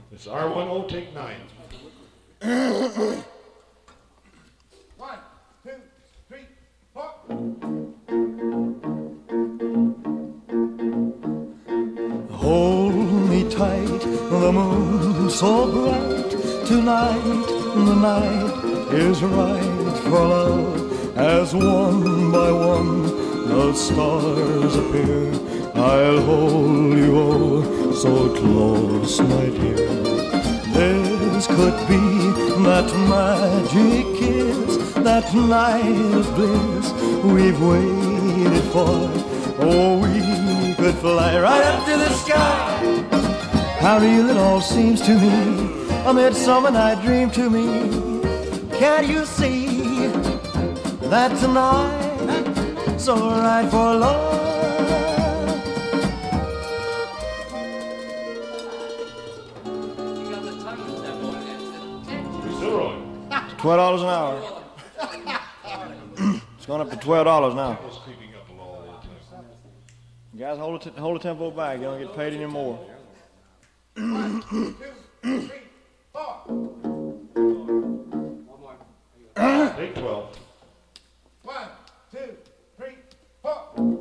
It's R10, take 9. 1, 2, 3, 4. Hold me tight, the moon's so bright tonight. The night is right for love. As one by one the stars appear, I'll hold you oh so close, my dear. This could be that magic kiss, that night of bliss we've waited for. Oh, we could fly right up to the sky. How real it all seems to me, a midsummer night dream to me. Can't you see that tonight so right for love? $12 an hour. It's going up to $12 now. You guys hold the tempo back. You don't get paid anymore. 1, 2, 3, 4. Take 12. 1, 2, 3, 4.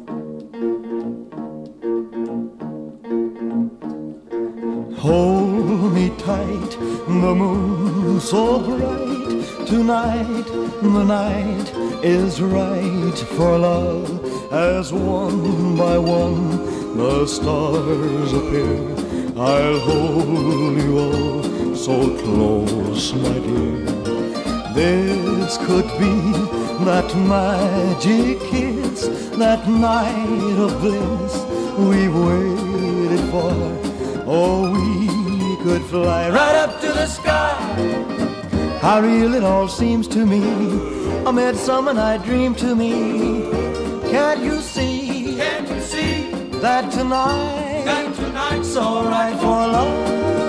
Hold me tight, the moon so bright tonight. The night is right for love. As one by one the stars appear, I'll hold you oh so close, my dear. This could be that magic kiss, that night of bliss we've waited for. Oh, we could fly right up to the sky. How real it all seems to me, a midsummer night dream to me. Can't you see, that tonight's so right for love?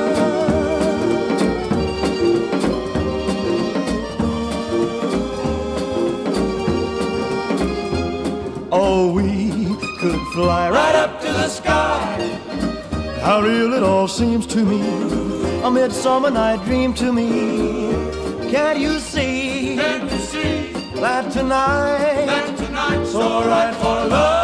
Oh, we could fly right up to the sky. How real it all seems to me, a midsummer night dream to me. Can't you see, that tonight's so right for love?